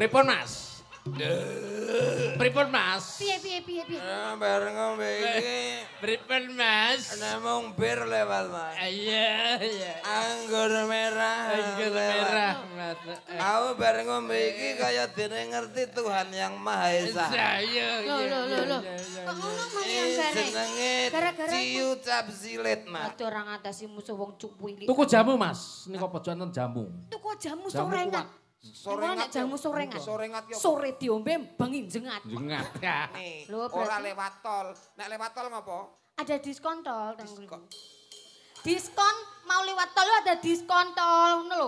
Pripun Mas? Pripun Mas? Piye. Bareng ngombe iki. Pripun Mas? Namung bir lewat, Mas. Iya. Anggur merah. Mas. Aku bareng ngombe iki kaya dene ngerti Tuhan yang Maha Esa. Iya. Loh. Kok ngono Mas yang gane? Jenenge Gara-gara ciu cap silit, Mas. Aduh ora ngatasi musuh wong cupu iki. Tuku jamu Mas, nika pojokan ten jamu. Tuku jamu Jamu sorengan. kuat. Sorengan jamu sorengan. Sorengat yo. Sore diombe bengi jengat. Jengat ya. Nih, Lho, ora berarti- lewat tol. Nek lewat tol ngopo? Ada diskon tol nang Diskon. ngriku. Diskon mau lewat tol lu ada diskon tol ngono lho.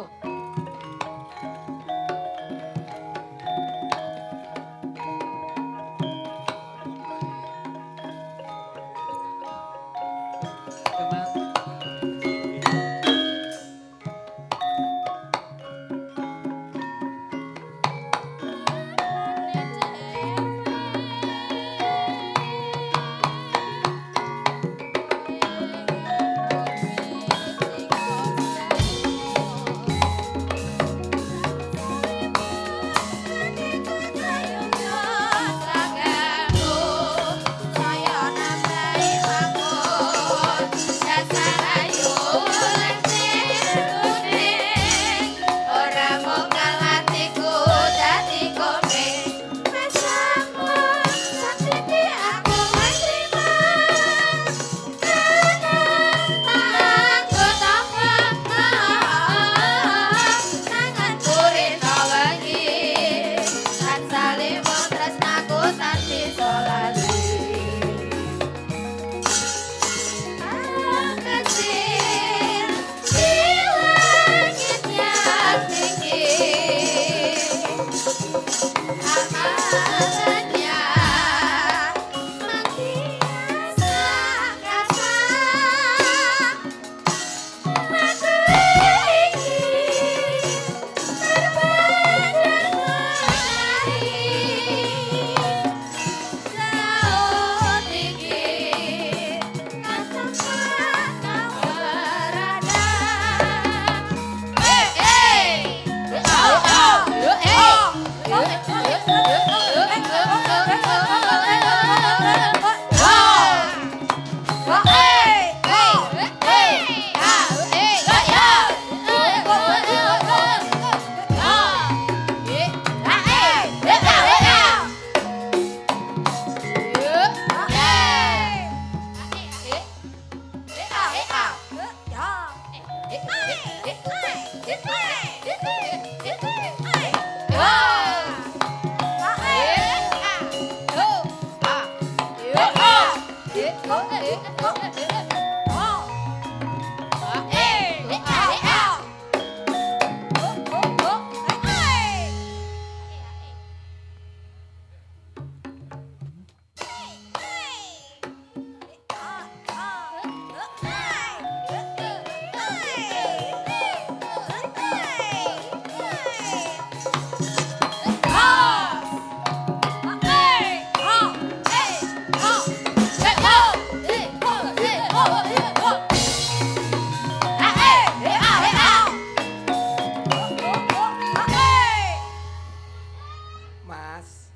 Mas,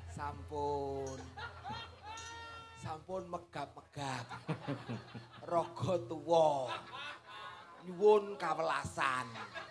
sampun megap-megap. Raga tuwa. Nyuwun kawelasan.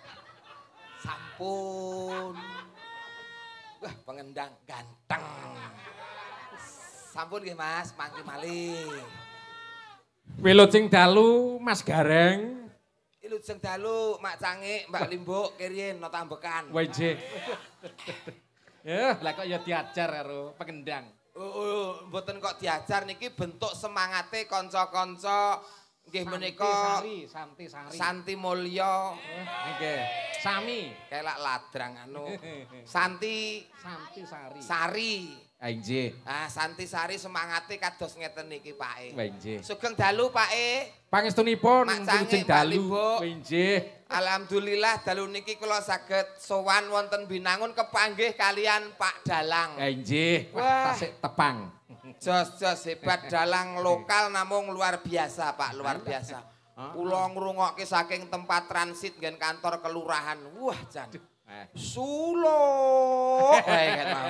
Sampun. Wah, pengendang ganteng. Sampun nggih Mas, mangke malih. Wilut sing dalu Mas Gareng. Ilu sing dalu Mak Cangik, Mbak Limbuk, kiriyen no tambekan. WJ. Ya, lah kok ya diajar karo pengendang. Mboten kok diajar niki bentuk semangate kanca-kanca nggih menika Santi Sari. Santi Mulya. Nggih. Sami. Kelak ladrang anu. Santi Sari. Sari. Ah nggih. Ah Santi Sari semangate kados ngeten niki Pake. Wah nggih. Sugeng dalu Pake. Pangestunipun Mak Cangik, sing dalu. Mbak Limbuk. Wah nggih. Alhamdulillah dalu niki kula saged sowan wonten Binangun kepanggih kalian Pak Dalang. Ah nggih. Wah. Wah, tasik tepang. Jos hebat dalang lokal namung luar biasa Pak, luar biasa. Kula ngrungokke saking tempat transit nggen kantor kelurahan. Wah, jan. Suluk. Kan mau.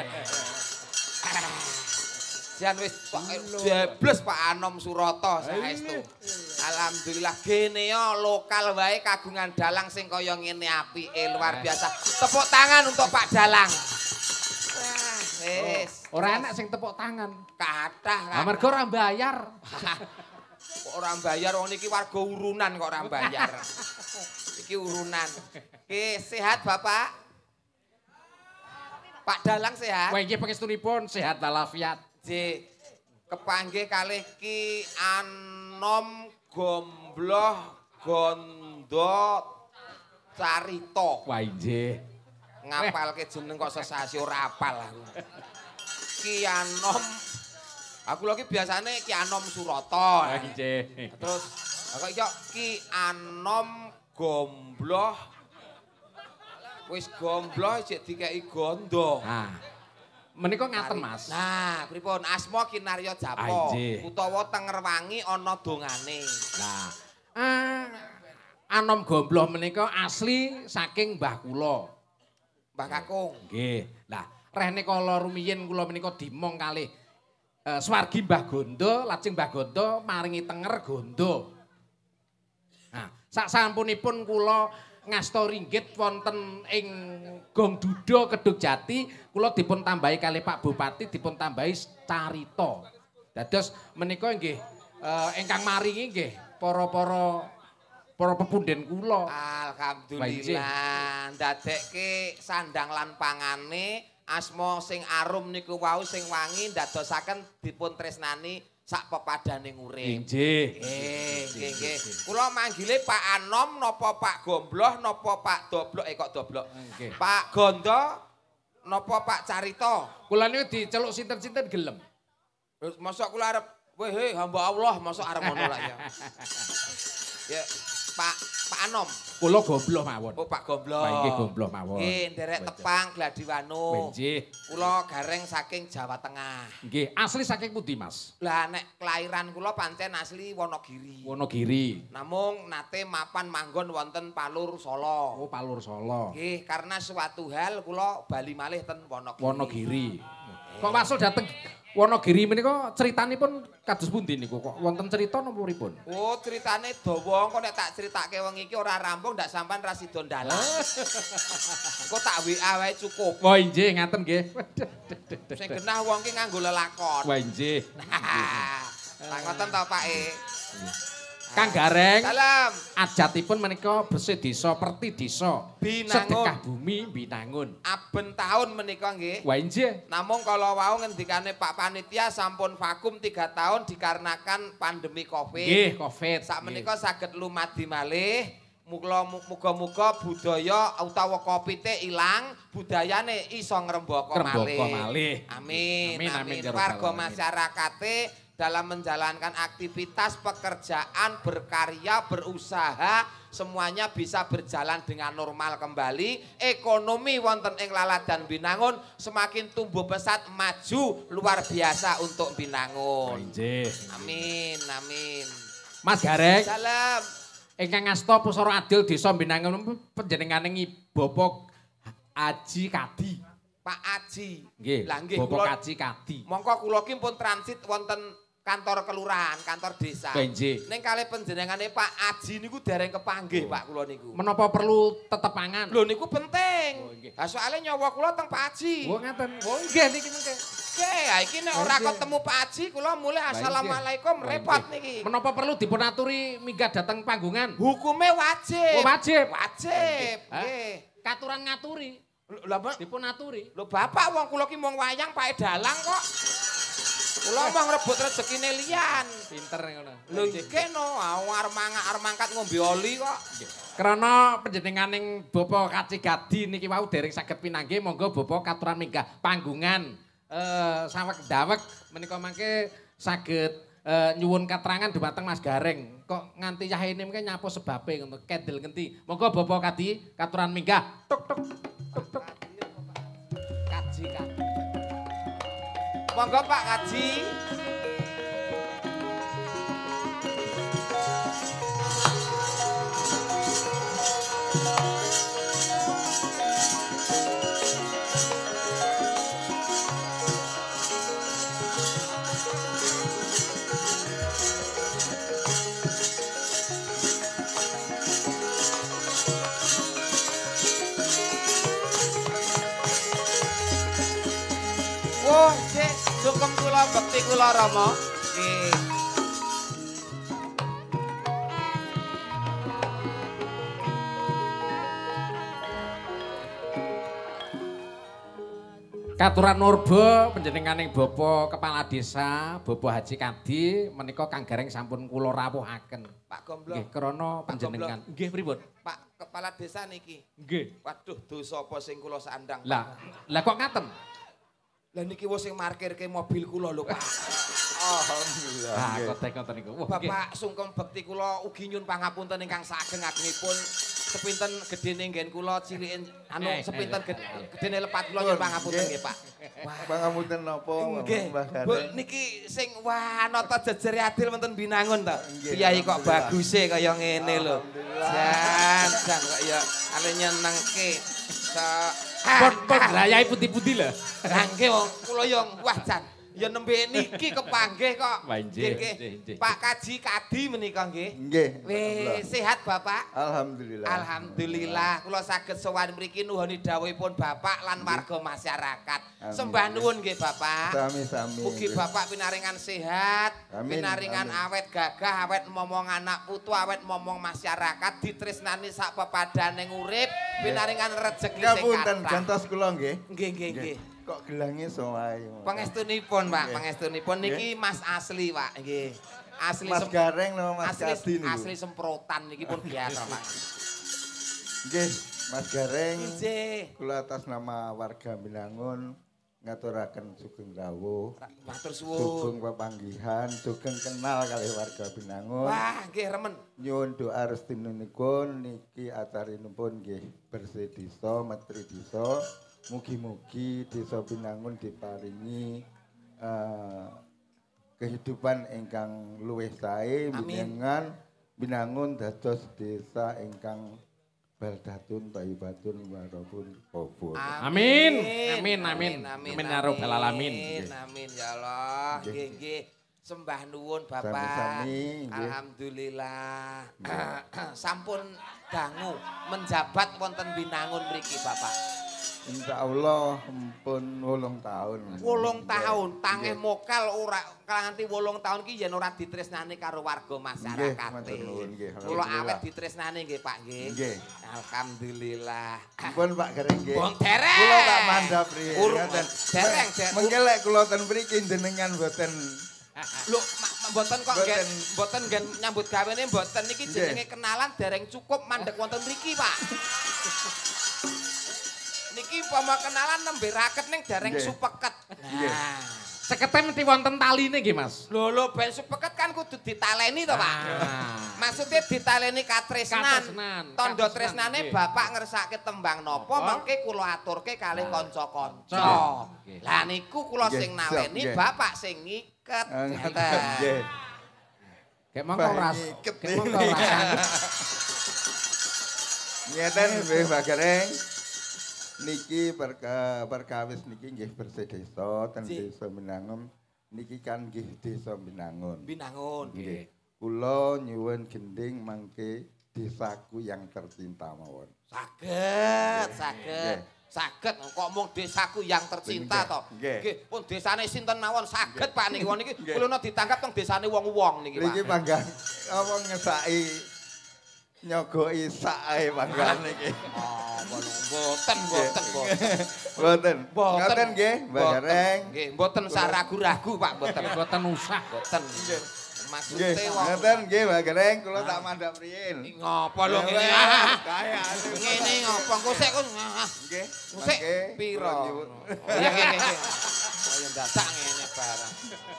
Jan wis jebles Pak Anom Surata saestu. Alhamdulillah gene yo lokal wae kagungan dalang sing kaya ngene apike luar biasa. Tepuk tangan untuk Pak Dalang. Wis. Ora enak sing tepuk tangan. Kathah. Amarga ora bayar. Ora bayar wong niki warga urunan kok ora bayar. Iki urunan. Oke, sehat Bapak? Pak Dalang sehat? Wah iki pangestunipun sehat walafiat. J. Kepanggih kalih Ki Anom Gombloh Gondo Carita. Wah injih. Ngapalke jeneng kok sesasi ora apal aku. Ki Anom. Aku lagi biasane Ki Anom Surata. Wah injih. Terus kok iki Ki Anom Gombloh. Wis gombloh jek dikeki gondo. Nah. Menika ngaten Mas. Nah, pripun asma Kinarya Japo utawa Tengerwangi ana dongane. Nah, Anom Gombloh menika asli saking mbah kula. Mbah Kakung. Nggih. Lah, rene kala rumiyin kula menika dimong kalih swargi Mbah Gondo, lajeng Mbah Gondo maringi Tenger Gondo. Nah, saksampunipun kula ngasta ringgit wonten ing Gong Duda Kedug Jati, kula dipun tambahi kalih Pak Bupati dipun tambahi carita. Dados menika nggih ingkang maringi nggih para pepunden kula. Alhamdulillah ndadekke sandang lan pangane asma sing arum niku wau sing wangi ndadosaken dipun tresnani sak pepadaning urip. Inggih. Nggih. Kula manggile Pak Anom napa Pak Gombloh napa Pak Doblok kok Doblok. Pak Gondo napa Pak Carita. Kula niku diceluk sinten-sinten gelem. Mosok kula arep weh hamba Allah mosok arep ngono lah ya. Ya Pak Anom. Kula Gombloh mawon. Oh Pak Gombloh. Pak nggih Gombloh mawon. Nggih nderek Tepang Gladiwanu. Nggih. Kula gareng saking Jawa Tengah. Nggih, asli saking pundi Mas? Lah nek kelahiran kula pancen asli Wonogiri. Wonogiri. Namung nate mapan manggon wonten Palur Solo. Oh, Palur Solo. Nggih, karena suatu hal kula bali malih ten Wonogiri. Wonogiri. Kok wasul dateng Wonogiri menika critanipun kados pundi niku kok wonten cerita napa pripun? Oh, ceritane dawa kok nek tak critakake wong iki ora rampung ndak sampean ra sida ndalang. Kok tak WA wae cukup. Wah, inggih ngaten nggih. Sing genah wong ki nganggo lelakon. Wah, inggih. Tak ngoten to, Pak E. Kang Gareng. Salam. Ajatipun menika bersih desa, perti desa. Binangun. Sedekah bumi Binangun. Aben tahun menika nggih. Wah, inggih. Namung kala wau ngendikane Pak Panitia sampun vakum 3 tahun dikarenakan pandemi Covid. Nggih, Covid. Sak menika saged lumadi malih. Muga-muga budaya utawa kopite ilang, budayane iso ngrembaka malih. Amin. Warga masyarakate dalam menjalankan aktivitas pekerjaan, berkarya, berusaha, semuanya bisa berjalan dengan normal kembali. Ekonomi wonten ing Laladan Binangun semakin tumbuh pesat, maju luar biasa untuk Binangun. Amin. Mas Gareng. Salam. Ingkang ngasta Pusara Adil Desa Binangun panjenenganing Bapak Aji Kadi. Pak Aji. Nggih. Bapak Aji Kadi. Mongko kula ki pun transit wonten kantor kelurahan, kantor desa. Nggih. Ning kalih panjenengane Pak Aji niku dereng kepanggih Pak kula niku. Menapa perlu tetepangan? Lho niku penting. Oh, nggih. Lah soalé nyawa kula teng Pak Aji. Oh ngaten. Oh nggih niki mengke. Nggih, iki nek ora ketemu Pak Aji kula mulih assalamualaikum repot niki. Menapa perlu dipun aturi minggah dateng panggungan? Hukume wajib. Oh wajib. Wajib. Nggih. Katuran ngaturi. Lah dipun aturi. Lho Bapak wong kula ki mung wayang Pak Dalang kok. Kula mah ngrebut rezekine liyan. Pinter ngono. Lho nggih no, arep mangkat ngombe oli kok. Karena panjenenganing Bapak Kaci Gadi niki wau dereng saged pinanggih, monggo Bapak katuran minggah panggungan saweg daweg menika mangke saged nyuwun keterangan dumateng Mas Gareng. Kok nganti yahene mengke nyapu sebabe ngono, kendel ngenti. Monggo Bapak Kadi katuran minggah. Tuk tuk tuk tuk. Kaji Kadi. Monggo Pak Kaji. bekti kula Rama. Nggih. Katuran Nurba panjenenganing Bapak Kepala Desa, Bapak Haji Kadi menika Kang Gareng sampun kula rawuhaken. Pak Gomblong. Nggih, krana panjenengan. Nggih, pripun? Pak Kepala Desa niki. Nggih. Waduh, dosa apa sing kula sandang. Lah kok ngaten? Lah niki wis sing markirke mobil kula lho, Pak. Alhamdulillah. Ah, kotek ngoten niku. Wah, nggih. Bapak sungkem bekti kula ugi nyun pangapunten ingkang sageng-agengipun sepinten gedene nggen kula ciliken anu sepinten gedene lepat kula nyun pangapunten nggih, Pak. Pangapunten napa Nggih. Mbah Bu, Gareng? niki sing wah nata jejere adil wonten Binangun to. Nggih, Kiai kok alhamdulillah. baguse kaya ngene lho. Alhamdulillah. Jan kok ya ale nyenengke. Pun rayae putih-putih lho. Lah nggih wong kula yo wah jan. Ya nembe niki kepanggih kok. Wah, nggih, Nggih, nggih. Pak Kaji Kadi menika nggih. Nggih. Wis sehat Bapak? Alhamdulillah. Alhamdulillah kula saged sowan mriki nuhuni dawuhipun Bapak lan warga masyarakat. Amin. Sembah nuwun nggih Bapak. Sami-sami. Mugi Bapak pinaringan sehat, Amin, pinaringan amin. awet gagah, awet momong anak putu, awet momong masyarakat, ditresnani sak pepadaning urip, pinaringan rejeki sing Ngapunten kathah. gantos kula nggih. Nggih, nggih, nggih. Kok gelange sowae. Pangestunipun, Pak, Nggih. pangestunipun niki Mas asli, Pak, nggih. Asli Mas Gareng no Mas asli, Kadi niku. asli semprotan niki pun biasa, Pak. Nggih, Mas Gareng. Nggih. Kula atas nama warga Binangun ngaturaken sugeng rawuh. Matur suwun. Sugeng pepanggihan, sugeng kenal kali warga Binangun. Wah, nggih remen. Nyuwun doa restinipun niki acarinipun nggih bersih desa, metri desa. Mugi-mugi desa Binangun diparingi kehidupan ingkang luwih sae Amin. dengan Binangun dados desa ingkang baldatun thayyibatun warahun qabul. Amin. Amin, amin. Amin ya rabbal alamin. Amin ya Allah. Nggih. Nggih, nggih. Sembah nuwun Bapak. Sami-sami, nggih. Alhamdulillah. Sampun dangu menjabat wonten Binangun mriki Bapak. Insyaallah pun 8 tahun. 8 tahun tangeh mokal ora nganti 8 tahun ki yen ora ditresnani karo warga masyarakat. matur nuwun, nggih. Kula Alhamdulillah. awet ditresnani nggih Pak nggih. Nggih. Alhamdulillah. Pun Pak Gareng nggih. Bong dereng. Kula tak mandhap riyen. Urung, Ngoten. dereng, dereng. Mengke lek kula ten mriki jenengan mboten Lho, mboten kok Mboten. mboten nggen nyambut gawene mboten niki Nggih. jenenge kenalan dereng cukup mandek wonten mriki, Pak. Niki umpama kenalan nembe raket ning dereng Nggih. supeket. Nggih. Nah. Sekete mesti wonten taline nggih, Mas. Lho ben supeket kan kudu ditaleni to, Pak. Maksudnya ditaleni katresnan. Katresnan, Tondo katresnan, tresnane nggih. Bapak ngersake tembang napa Apa? mengke kula aturke kalih kanca-kanca. Nggih. Lah niku kula Nggih, sing siap, naweni, nggih. Bapak sing ngiket. Ngeten. nggih. Kayak mongko ras. Iket Kayak mongko ras. Ngeten nggih Pak Gareng. Niki perkawis niki nggih bersih desa ten Nggih. desa Binangun. Niki kan nggih desa Binangun. Binangun. Nggih. Kula nyuwun gending mangke desaku yang tercinta mawon. Saged, saged. Nggih. Saged kok mung desaku yang tercinta Nggih, to. nggih. Nggih, pun desane sinten mawon saged Pak niki. Niki Nggih. kula ditangkap teng desane wong-wong niki Niki Pak. panggang apa ngesaki nyogoki sak ae panggang niki. Oh, mboten, mboten, mboten. Mboten. Mboten. Ngoten nggih, Mbak Mboten. Gareng. Nggih, mboten saragu-ragu Pak, mboten. Mboten usah. Mboten. Nggih. Maksudnya Nggih, wong ngoten nggih Mbak Gareng, kula tak mandhap riyin. ngopo lho ngene. Kaya. Ngene ngopo engko sik kok Nggih. sik mangke piro. kula nyuwun. Iya nggih nggih. Kaya dadak ngene barang.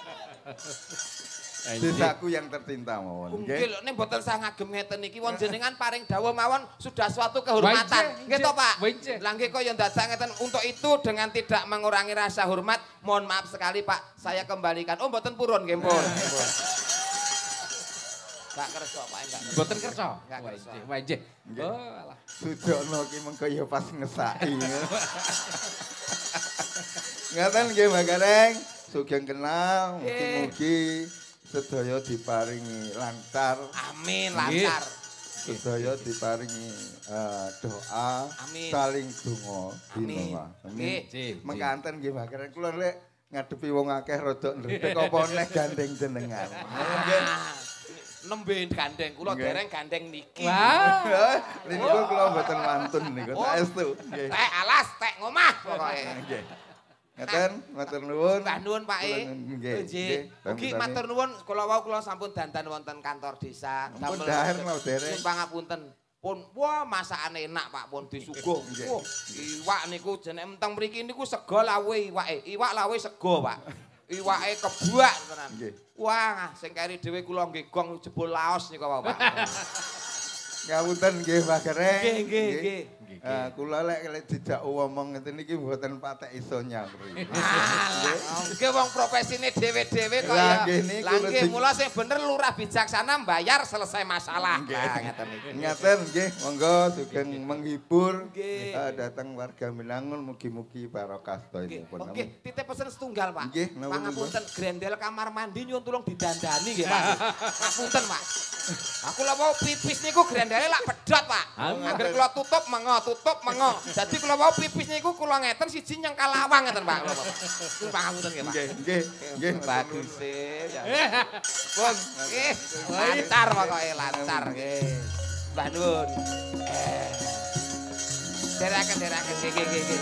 Desaku yang tercinta mawon. Nggih Nggih. lho nek mboten sah ngagem ngeten iki wong jenengan paring dawuh mawon sudah suatu kehormatan. Nggih to Pak? Lah nggih kaya dadak ngeten untuk itu dengan tidak mengurangi rasa hormat mohon maaf sekali Pak saya kembalikan. Oh mboten purun nggih pun. Gak kersa Pak enggak. Mboten kersa. Enggak kersa. Wah, nggih. Nggih. Oh, alah. Sujono ki mengko ya pas ngesaki. Ngaten nggih Mbak Gareng, sugeng kenal, mugi-mugi sedaya diparingi lancar, Amin lancar. sedaya diparingi doa, Amin. saling donga Amin. dina. Nggih. Amin. Mengkanten nggih Mbak Gareng, kula lek ngadepi wong akeh rada ndretek apa neh gandeng jenengan. Nggih. Nembe gandeng kula dereng gandeng niki. Wah. Niku kula mboten mantun niku saestu. Nggih. Tek alas, tek ngomah pokoke. Nggih. Ngeten, matur nuwun. Mbah nuwun Pak E. Nggih. Mugi matur nuwun kula wau kula sampun dandan wonten kantor desa. Ampun dahar mau dereng. Pangapunten. Pun wah masakane enak Pak pun disuguh. Wah, iwak niku jenenge menteng mriki niku sego lawe iwake. Iwak lawe sego, Pak. Iwake kebuak tenan. Wah, sing keri dhewe kula nggih gong jebul laos niku Pak. Ngapunten nggih Pak Gereng. Nggih. Kula lek dijak ngomong ngeten iki mboten patek iso nyamri. Nggih wong profesine dhewe-dhewe kok Lah, ya. nggih, niku Lah nggih rezeki. mula sing bener lurah bijaksana bayar selesai masalah. Lah ngeten iki. Ngeten nggih, monggo sugeng menghibur Nggih. datang warga Minangun mugi-mugi barokah sedaya. Oke, titip pesen setunggal, Pak. Nggih, napa Pangapunten grendel kamar mandi nyuwun tulung didandani nggih, Pak. Ngapunten, Pak. Aku lho mau pipis niku grendele lak pedhot, Pak. Angger kula tutup mengo. Dadi kula mau pipis niku kula ngeten siji nyengkal lawang ngeten, Pak. Nuwun pangapunten nggih, Pak. Nggih. Bagus ya. Pun, nggih. Lancar pokoke lancar nggih. Mbah nuwun. Deraken nggih.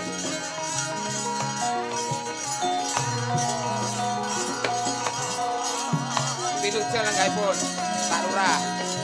Pinucul lenggahipun Pak Lurah.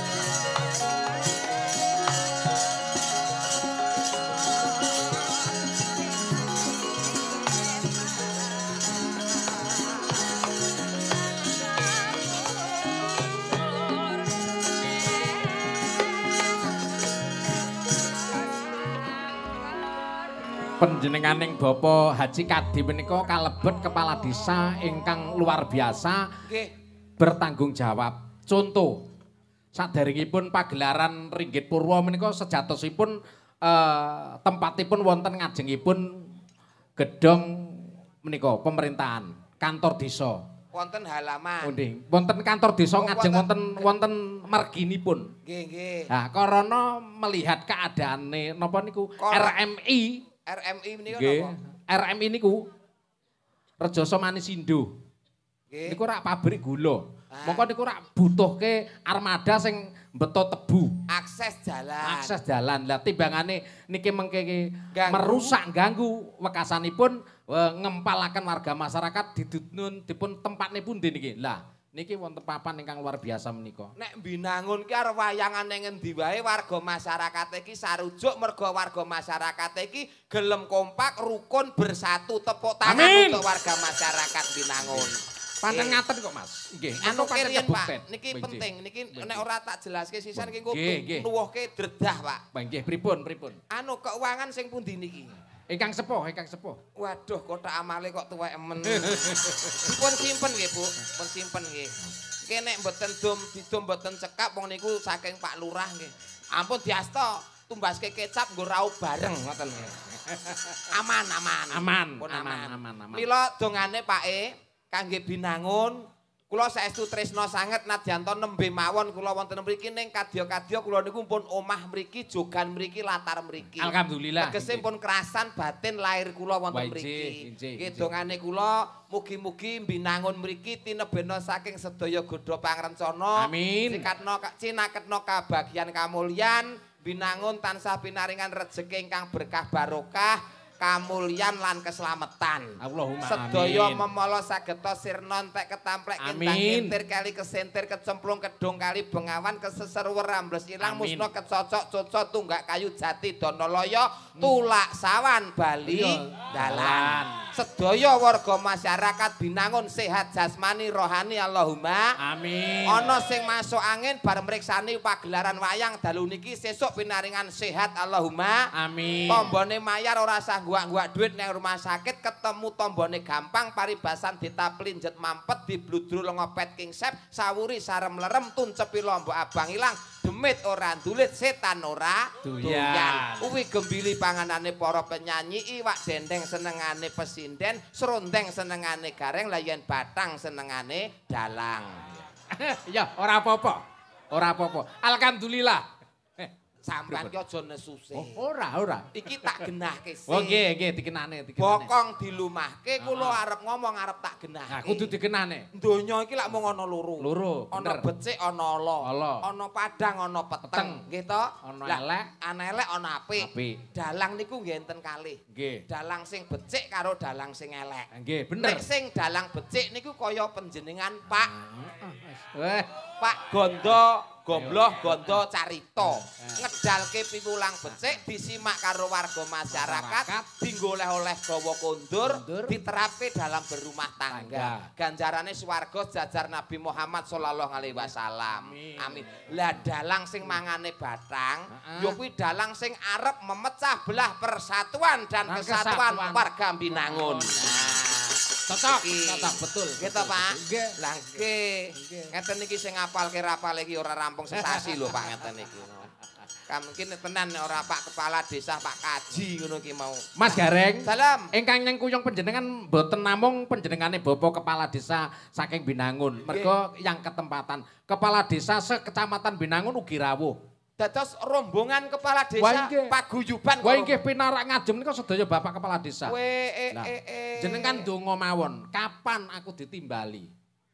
Panjenenganing Bapak Haji Kadi menika kalebet kepala desa ingkang luar biasa Nggih. bertanggung jawab. Contoh, saderengipun pagelaran Ringgit Purwa menika sejatosipun tempatipun wonten ngajengipun gedung menika pemerintahan, kantor desa. Wonten halaman. Nggih, wonten kantor desa Oh, ngajeng wonten- wonten marginipun. Nggih. Nah, karena melihat keadaane napa niku RMI RMI menika nggih, napa? RMI niku Rejoso Manisindo. Nggih. Niku rak pabrik gula. Mongko niku rak butuhke armada sing beto tebu. Akses jalan. Akses jalan. Lah timbangane niki mengke Ganggu. merusak ganggu wekasanipun ngempalaken warga masyarakat dipun tempatne pundi niki. Lah niki wonten papan ingkang luar biasa menika. Nek Binangun ki arep wayangane ngendi wae warga masyarakat iki sarujuk mergo warga masyarakat iki gelem kompak rukun bersatu tepuk tangan Amin. untuk warga masyarakat Binangun. Pancen ngaten kok Mas. Nggih, Anu pancen kirian Pak, kebukten. niki Nggih. penting, niki nek ora tak jelaske sisan iki engko Nggih. nuwuhke dredah Pak. Nggih, pripun? Anu keuangan sing pundi niki? Ingkang sepuh. Waduh, kotak amale kok tuwek emen. Dipun simpen nggih, Bu. Pun simpen nggih. Nggih nek mboten didom mboten cekap wong niku saking Pak Lurah nggih. Ampun diasta tumbaske kecap nggo raup bareng ngoten nggih. Aman. Pun Aman. Mila dongane Pak E kangge Binangun kula saestu tresna sanget nadyanto nembe mawon kula wonten mriki ning kadya-kadya kula niku pun omah mriki jogan mriki latar mriki. Alhamdulillah. Tegese pun kerasan batin lahir kula Wah, wonten mriki. injih. Nggih dongane kula mugi-mugi Binangun mriki tinebena saking sedaya godha pangrencana. Amin. Cinaketna kabagyan kamulyan Binangun tansah pinaringan rejeki ingkang berkah barokah. Kamulyan lan keselamatan. Allahumma Sedaya amin. memala sageta sirna entek ketamplek Amin. kentang kentir kali kesentir kecemplung kedung kali bengawan keseserwer rambles ilang Amin. musna kecocok cocok tunggak kayu jati donoloyo tulak sawan bali Iya. dalan. Sedaya warga masyarakat Binangun sehat jasmani rohani Allahumma Amin. ana sing masuk angin bar mriksani pagelaran wayang dalu niki sesuk pinaringan sehat Allahumma. Amin. Tombone mayar ora sah guak-guak duit nang rumah sakit ketemu tombone gampang paribasan ditaplinjet mampet dibludru ngopet king sep sawuri sarem lerem tuncepi lombok abang ilang demit ora ndulit setan ora Doyan. Uwi gembili panganane para penyanyi iwak dendeng senengane pesinden serondeng senengane gareng layan batang senengane dalang. Ya, ora apa-apa. Alhamdulillah. Sampeyan ki aja nesuse. Ora. Iki tak genahke sih. Oh nggih, dikenane. Bokong dilumahke kula arep ngomong arep tak genahke. Nah, kudu dikenane. Donya iki lak mung ana loro. bener. Ana becik, ana ala. Ana padang, ana peteng, nggih to? Ana elek, ana elek, ana apik. Apik. Dalang niku nggih enten kalih. Nggih. Dalang sing becik karo dalang sing elek. Nggih, bener. Nek sing dalang becik niku kaya panjenengan Pak Weh, Pak Gondo Gombloh Gondo Carita ngedalke piwulang becik disimak karo warga masyarakat dinggo oleh-oleh gawa kondur diterapke dalam berumah tangga ganjarane swarga jajar Nabi Muhammad sallallahu alaihi wasallam amin lah dalang sing mangane bathang ya kuwi dalang sing arep memecah belah persatuan dan kesatuan warga Binangun cocok betul. Gitu Pak. Lah nggih. Ngeten iki sing ngapalke rapal iki ora rampung sesasi lho Pak ngeten iki. Mungkin tenan ora Pak Kepala Desa Pak Kaji ngono ki mau. Mas Gareng. Dalam. Ingkang nyengkuyung panjenengan mboten namung panjenengane Bapak Kepala Desa saking Binangun. Mergo yang ketempatan Kepala Desa sekecamatan Binangun ugi rawuh. Dados rombongan kepala desa paguyuban. Wah nggih pinarak ngajem nika sedaya Bapak Kepala Desa. Jenengan donga mawon, kapan aku ditimbali?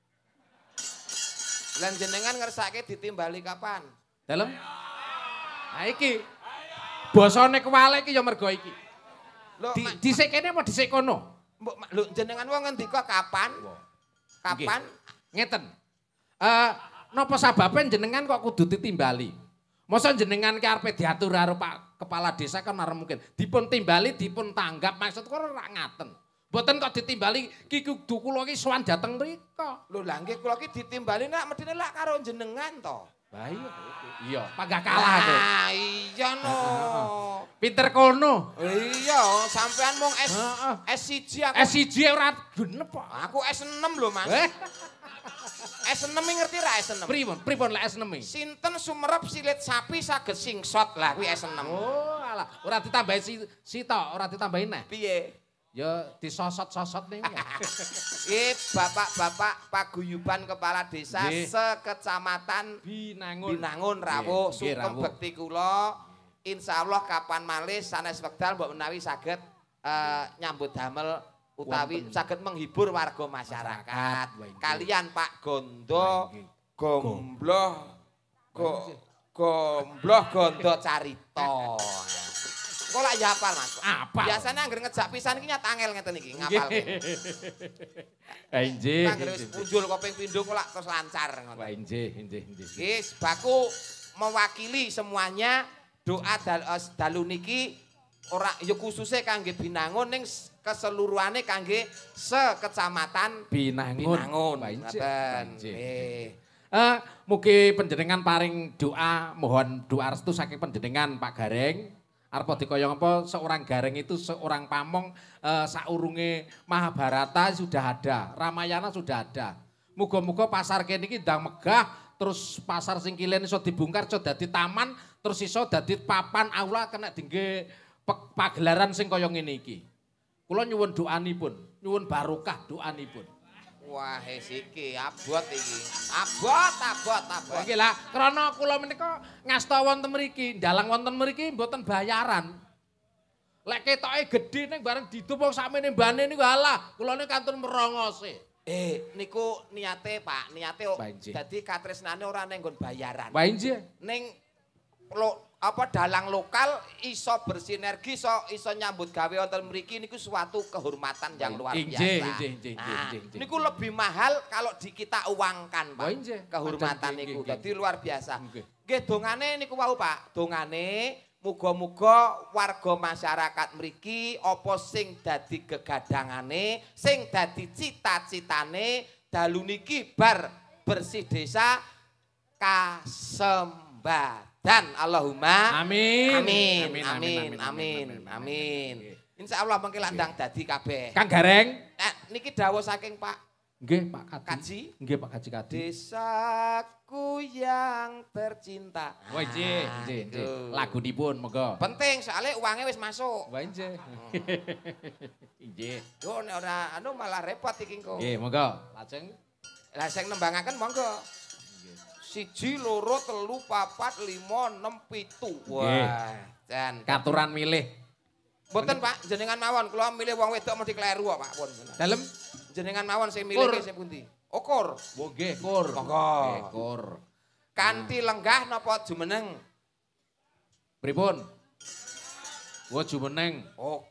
Lan jenengan ngersake ditimbali kapan? Dalem? Nah iki. Basane kuwale iki ya mergo iki. Dhisik kene apa dhisik kono? Lho jenengan wong ngendika kapan? Kapan? Ngeten. Napa sababe jenengan kok kudu ditimbali? Masa jenengan ki arepe diatur karo Pak Kepala Desa kan ora mungkin. Dipun timbali, dipun tanggap maksud kok ora ngaten. Mboten kok ditimbali ki kudu kula ki sowan dhateng mriko. Lho lah nggih kula ki ditimbali nek medine lak karo jenengan to. Lah iya, panggah kalah to. Ah iya no. Pinter kono. Iya, sampean mung S1 aku. S1 ora genep kok. Aku S6 lho Mas. S6 ngerti ra S6? Pripun lek S6? Sinten sumerep silit sapi saged singsot lah kuwi S6. Oh, alah, ora ditambahi si tok, ora ditambahi neh. Piye? Ya disosot-sosot ning. Bapak-bapak paguyuban kepala desa sekecamatan Binangun rawuh sugeng bekti kula. Insyaallah kapan malih sanes wekdal mbok menawi saged nyambut damel utawi saged menghibur warga masyarakat kalian Pak Gondo Gombloh Gondo Carita. Kok lak ya apal Mas? Biasane anggere ngejak pisan iki nyat angel ngeten iki ngapalke. Ha nggih. Anggere wis punjul koping pindho kok lak terus lancar ngoten. Wah nggih. Wis baku mewakili semuanya doa dalu niki ora ya khususnya kangge Binangun ning keseluruhane kangge sekecamatan Binangun. Mugi panjenengan paring doa, mohon doa restu saking panjenengan Pak Gareng. Arep dikaya apa seorang Gareng itu seorang pamong saurunge Mahabharata sudah ada, Ramayana sudah ada. Muga-muga pasar kene iki ndang megah, terus pasar sing kilen iso dibongkar iso dadi taman, terus iso dadi papan aula kena dingge pagelaran sing kaya ngene iki. Kula nyuwun doanipun, nyuwun barokah doanipun. Wah, iki abot iki. Abot. Nggih lah, krana kula menika ngasta wonten mriki, ndalang wonten mriki mboten bayaran. Lek ketoke gedhe ning bareng didup wong sakmene mbane niku halah, kulane kantun merongose. Niku niate Pak, niate dadi katresnane ora ning nggon bayaran. Wah nggih. Ning dalang lokal iso bersinergi iso nyambut gawe wonten mriki niku suatu kehormatan yang luar biasa. Niku lebih mahal kalau kita uangkan Pak. Kehormatan niku dadi luar biasa. Nggih dongane niku wau Pak. Dongane muga-muga warga masyarakat mriki apa sing dadi gegadangane, sing dadi cita-citane dalu niki bar bersih desa kasembat. Dan Allahumma amin. Insyaallah mengki landang dadi kabeh. Kang Gareng, niki dawuh saking Pak. Nggih, Pak Kaji. Nggih, Pak Kaji Kadi. Desaku yang tercinta. Wah, nggih. Lagunipun monggo. Penting soalnya uangnya wis masuk. Wah, nggih. Nggih. Yo nek ora malah repot iki engko. Nggih, monggo. Lajeng sing nembangaken monggo. 1 2 3 4 5 6 7. Wah, jan katuran milih. Mboten Pak, jenengan mawon kula milih wong wedok mesti kleru kok Pak pun. Dalem Jenengan mawon sing milih sing pundi? Ukur. Oh nggih, kur. Monggo. Nggih, kur. Kanthi lenggah napa jumeneng? Pripun? Wo jumeneng.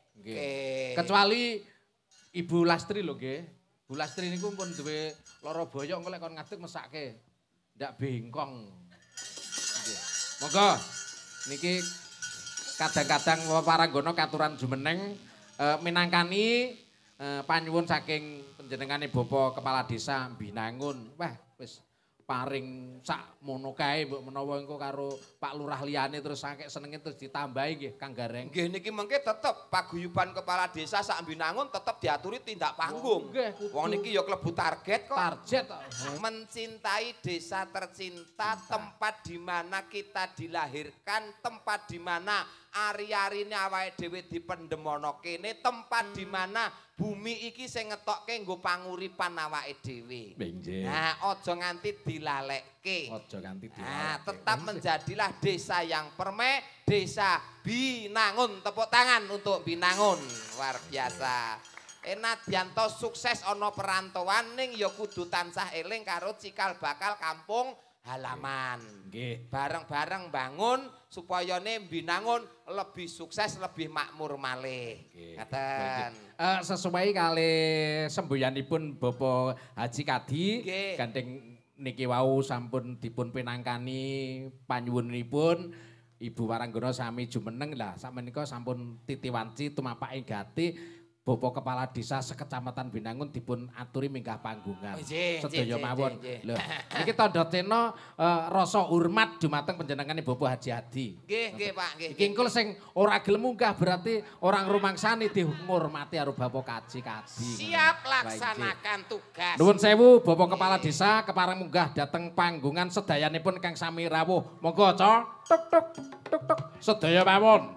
Oke. Kecuali Ibu Lastri lho nggih. Bu Lastri niku pun duwe lara boyok engko lek kon ngadeg mesake. Ndak bengkong. Nggih. Monggo niki kadang-kadang paranggono katuran jumeneng minangkani panyuwun saking panjenengane Bapak Kepala Desa Binangun. Wah, wis paring sak mono kae mbok menawa engko karo Pak Lurah liyane terus akeh senenge terus ditambahi nggih Kang Gareng. Nggih niki mengke tetep paguyuban kepala desa sak Binangun tetep diaturi tindak panggung. Wong niki ya klebu target kok. Target mencintai desa tercinta, tempat di mana kita dilahirkan, tempat di mana ari-arine awake dhewe dipendemono kene, tempat di mana bumi iki sing ngetokke nggo panguripan awake dhewe. Nah, aja nganti dilalekke. Aja nganti dilalekke. Nah, tetap menjadilah desa yang permai, desa Binangun. Tepuk tangan untuk Binangun. Luar biasa. Nadyanto sukses ana perantauan ning ya kudu tansah eling karo cikal bakal kampung halaman. Nggih. Bareng-bareng bangun supaya Binangun lebih sukses, lebih makmur malih. Ngaten. Sesuai kali semboyanipun Bapak Haji Kadi gandeng niki wau sampun dipun pinangkani panyuwunipun Ibu Waranggana sami jumeneng lah sakmenika sampun titiwanci tumapak Gati Bapak Kepala Desa Sekecamatan Binangun dipun aturi minggah panggungan. Sedaya mawon. Lho, niki tandha tena rasa hormat dumateng panjenengane Bapak Haji Adi. Nggih, Pak, nggih. Iki engko sing ora gelem munggah berarti orang rumangsani dihormati karo Bapak Kaji. Siap laksanakan tugas. Nuwun sewu Bapak Kepala Desa kepareng munggah dateng panggungan sedayanipun Kang Sami rawuh. Monggo, Cok. Tuk tuk tuk tuk. Sedaya mawon.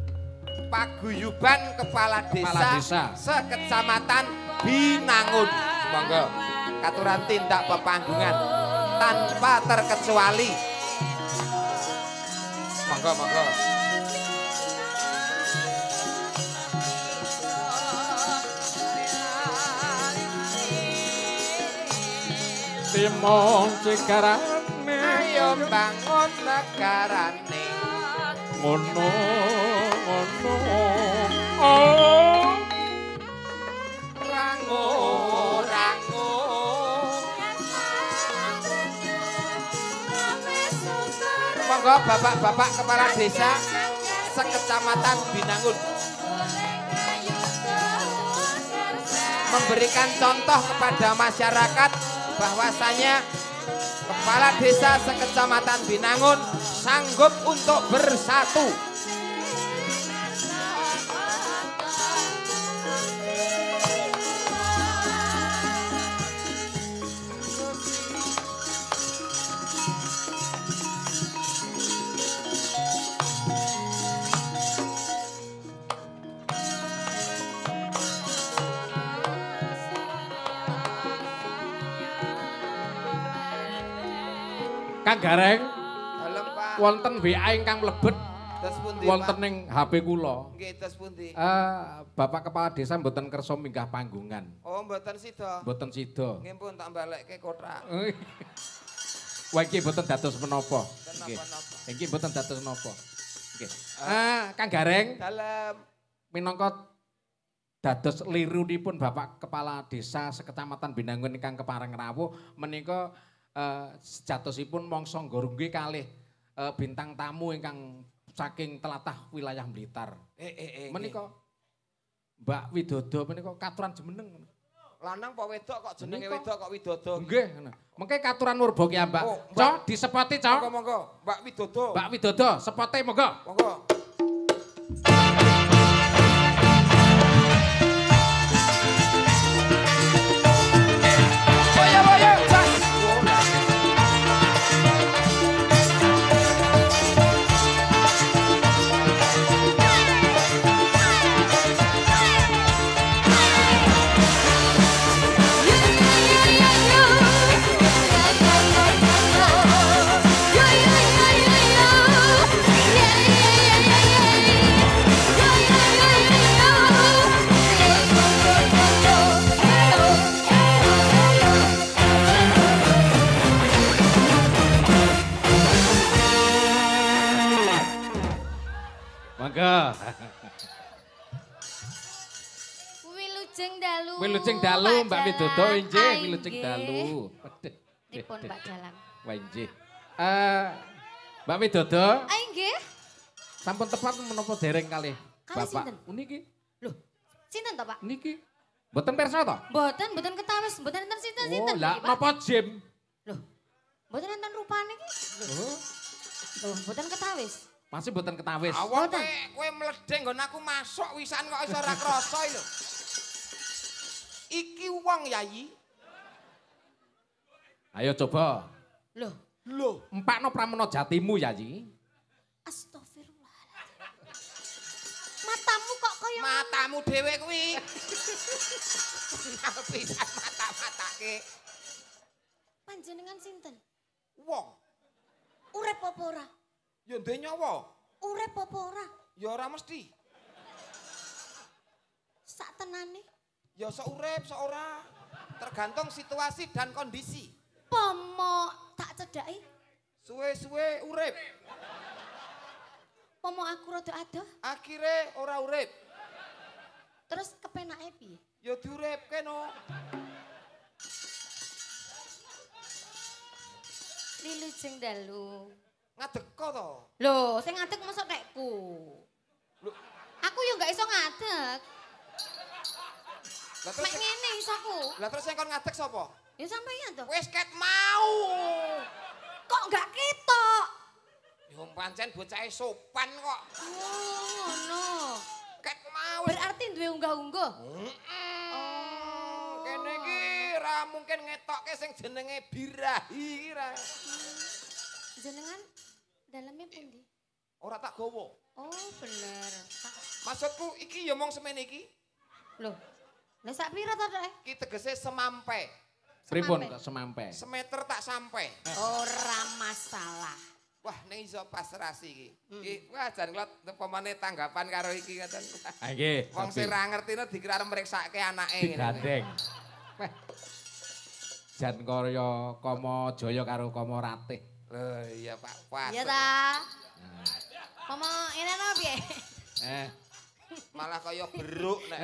Paguyuban Kepala Desa Sekecamatan Binangun. Monggo katuran tindak pepanggungan tanpa terkecuali. Monggo monggo. Timon cikarane ayo bangun negarane. Ngono oh rango monggo bapak-bapak kepala desa sekecamatan Binangun memberikan contoh kepada masyarakat bahwasanya kepala desa sekecamatan Binangun sanggup untuk bersatu. Kang Gareng, Dalem Pak. wonten WA ingkang mlebet Terus pundi wonten Pak? ning HP kula. Nggih, terus pundi? Bapak Kepala Desa mboten kersa minggah panggungan. Oh, mboten sida. Mboten sida. Nggih pun tak balekke kotak. Wah iki mboten dados menapa. Nggih. Iki mboten dados menapa. Nggih. Kang Gareng, Dalem. minangka dados lirunipun Bapak Kepala Desa Sekecamatan Binangun ingkang kepareng rawuh menika sejatosipun mangsa nggorongke kalih bintang tamu ingkang saking telatah wilayah Blitar. Menika Mbak Widodo menika katuran jumeneng. Lanang apa wedok kok jenenge wedok kok Widodo? Nggih, ngono. Mengke katuran Murba ki Mbak. Oh, Cok, disepoti, Cok. Monggo, Mbak Widodo. Mbak Widodo, sepote monggo. Monggo. Wilujeng dalu. Wilujeng dalu Mbak Widodo inggih, wilujeng dalu. Dipun Mbak Dalang. Wah inggih. Mbak Widodo. Inggih. Sampun tepat menapa dereng kalih Kalih Bapak? sinten? Niki. Lho, sinten to, Pak? Niki. Mboten pirsa to? Mboten ketawis, mboten enten sinten-sinten. Oh, lah napa Jim? Loh, mboten enten rupane iki. Oh, Loh, mboten ketawis. masih mboten ketawis. Awak kowe mledeng nggon aku masuk wisan kok iso ora krasa lho. Iki wong Yayi. Ayo coba. Loh, Empakno pramana jatimu Yayi. astagfirullahaladzim. Matamu kok kaya Matamu dhewe kuwi. Pisan mata-matake. panjenengan sinten? Wong. Urip apa ora? Ya ndek nyawa. Urip apa ora? Ya ora mesti. Sak tenane. Ya sok urip, sok ora. Tergantung situasi dan kondisi. Pomo tak cedhaki. Suwe-suwe urip. Pomo aku rada adoh. Akhire ora urip. Terus kepenake piye? Ya diuripke no. Wilujeng dalu. Ngadeko to. Loh, sing ngadeg mosok nekku. Lho. Aku yo gak iso ngadeg. Lah Mek terus ngene isoku. lah terus sing kon ngadeg sapa? Ya sampeyan to. Wis ket mau. Kok gak ketok? Ya pancen bocahe sopan kok. Oh, ngono. Ket mau. Berarti duwe unggah-ungguh. Kene iki ra mungkin ngetokke sing jenenge birahi iki ra. Jenengan dalamnya pundi? Ora tak gawa. Oh, bener. Maksudku iki ya mong semene iki. Loh. Lah sak pira to, Dek? Iki tegese semampe. Pripun kok semampe? Semeter tak sampe. Ora masalah. Wah, ning iso pasrasi iki. Iki wah jan kula pemane tanggapan karo iki ngoten. Ha nggih. Wong sing ra ngertine dikira mriksake anake ngene. digandeng. Weh. Jan kaya Kama Jaya karo Kama Ratih. Lho iya Pak, pas. Iya ta. Momo ini apa piye? Malah kaya beruk nek.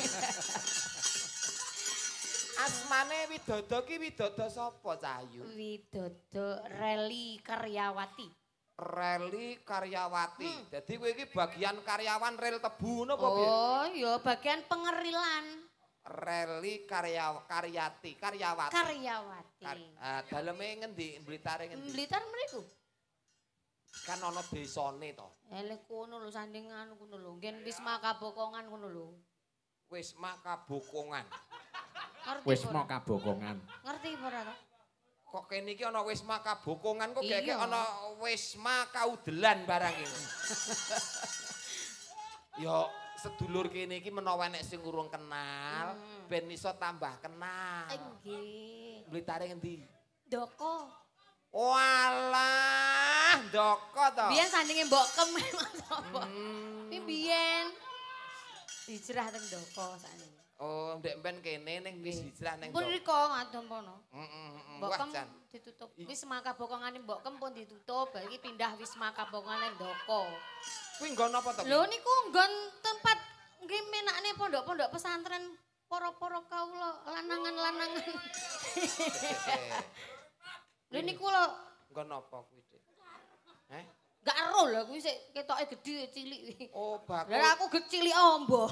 Asmane Widodo ki Widodo sapa Cahayu? Widodo Reli Karyawati. Reli Karyawati. Jadi kowe iki bagian karyawan rel tebu napa piye? Oh, ya bagian pengerilan. Reli Karyawati. Karyawati. Daleme ngendi? Blitare ngendi? Blitar mriku. Kan ana desane to. Elek kono lho sandingan kono lho. Ngen Wisma Kabokongan kono lho. Wisma Kabokongan. Ngerti Wisma ora? Kabokongan. Ngerti ora to? Kok kene iki ana Wisma Kabokongan kok gek Iya. ana Wisma Kaudelan barang iki. Yo sedulur kene iki menawa nek sing urung kenal ben iso tambah kenal. Nggih. Blitare ngendi? Doko. Walah, ndoko to. Biyen sandinge Mbok Kem sapa? Biyen hijrah teng Doko sakniki. Oh, ndek ben kene ning wis hijrah ning Pun ndoko. riko ngadom kono. Mbok Wah, Kem Jan. ditutup. Wisma Kabokongane Mbok Kem pun ditutup, iki pindah Wisma Kabokongane Doko. Kuwi nggon apa to? Lho niku nggon tempat nggih menakne pondok-pondok pesantren para-para kawula lanangan-lanangan. Lho niku lho Nggon apa kuwi, Dik? gak ero lho kuwi sik ketoke gedhe cilik. Oh, bakul. Lah aku cilik ombo.